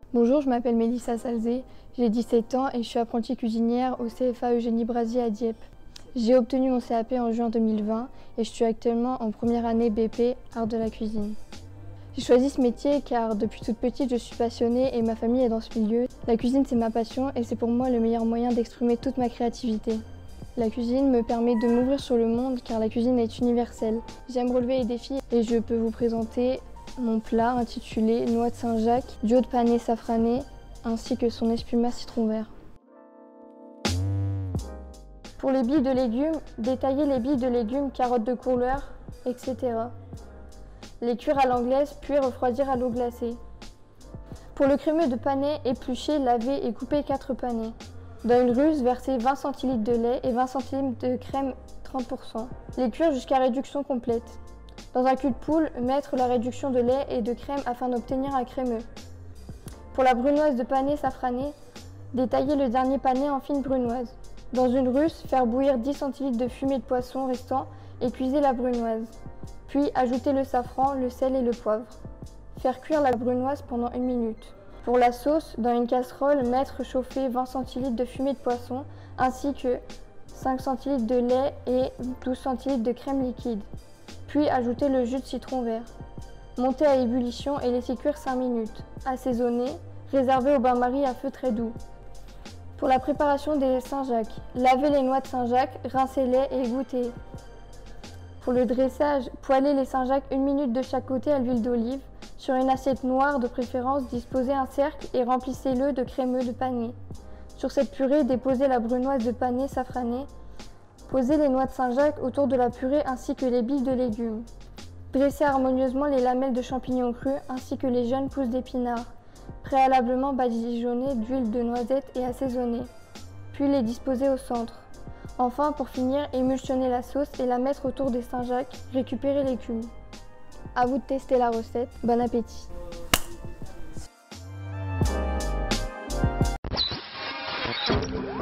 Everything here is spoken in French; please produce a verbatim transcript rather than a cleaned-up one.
Bonjour, je m'appelle Mélissa Salzé, j'ai dix-sept ans et je suis apprentie cuisinière au C F A Eugénie Brazier à Dieppe. J'ai obtenu mon C A P en juin deux mille vingt et je suis actuellement en première année B P Art de la cuisine. J'ai choisi ce métier car depuis toute petite je suis passionnée et ma famille est dans ce milieu. La cuisine c'est ma passion et c'est pour moi le meilleur moyen d'exprimer toute ma créativité. La cuisine me permet de m'ouvrir sur le monde car la cuisine est universelle. J'aime relever les défis et je peux vous présenter mon plat intitulé Noix de Saint-Jacques, duo de panais safrané ainsi que son espuma citron vert. Pour les billes de légumes, détaillez les billes de légumes, carottes de couleur, et cetera. Les cuire à l'anglaise puis refroidir à l'eau glacée. Pour le crémeux de panais, épluchez, lavez et coupez quatre panais. Dans une ruse, versez vingt centilitres de lait et vingt centilitres de crème trente pour cent. Les cuire jusqu'à réduction complète. Dans un cul de poule, mettre la réduction de lait et de crème afin d'obtenir un crémeux. Pour la brunoise de panais safrané, détaillez le dernier panais en fine brunoise. Dans une russe, faire bouillir dix centilitres de fumée de poisson restant et cuisez la brunoise. Puis ajoutez le safran, le sel et le poivre. Faire cuire la brunoise pendant une minute. Pour la sauce, dans une casserole, mettre chauffer vingt centilitres de fumée de poisson ainsi que cinq centilitres de lait et douze centilitres de crème liquide. Puis ajoutez le jus de citron vert. Montez à ébullition et laissez cuire cinq minutes. Assaisonner, réservez au bain-marie à feu très doux. Pour la préparation des Saint-Jacques, lavez les noix de Saint-Jacques, rincez-les et égouttez. Pour le dressage, poêlez les Saint-Jacques une minute de chaque côté à l'huile d'olive. Sur une assiette noire de préférence, disposez un cercle et remplissez-le de crémeux de panais. Sur cette purée, déposez la brunoise de panais safrané. Posez les noix de Saint-Jacques autour de la purée ainsi que les billes de légumes. Dressez harmonieusement les lamelles de champignons crus ainsi que les jeunes pousses d'épinards, préalablement badigeonnées d'huile de noisette et assaisonnées. Puis les disposer au centre. Enfin, pour finir, émulsionnez la sauce et la mettre autour des Saint-Jacques. Récupérez les cubes. À vous de tester la recette. Bon appétit! Thank you.